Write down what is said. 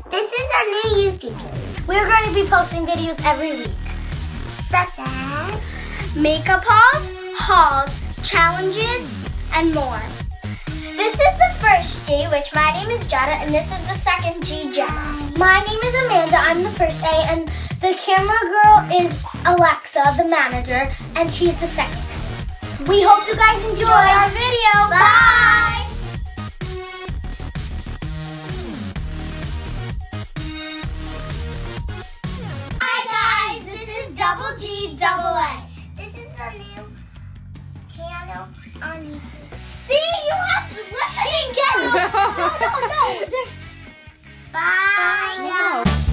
This is our new YouTube channel. We're going to be posting videos every week. Such as Makeup hauls, challenges, and more. This is the first G, which my name is Jada, and this is the second G, Jenna. My name is Amanda, I'm the first A, and the camera girl is Alexa, the manager, and she's the second. We hope you guys enjoy our video. Bye! Hi guys, this is Double G Double A. This is a new channel on YouTube. See, you have to listen again. No. Bye guys.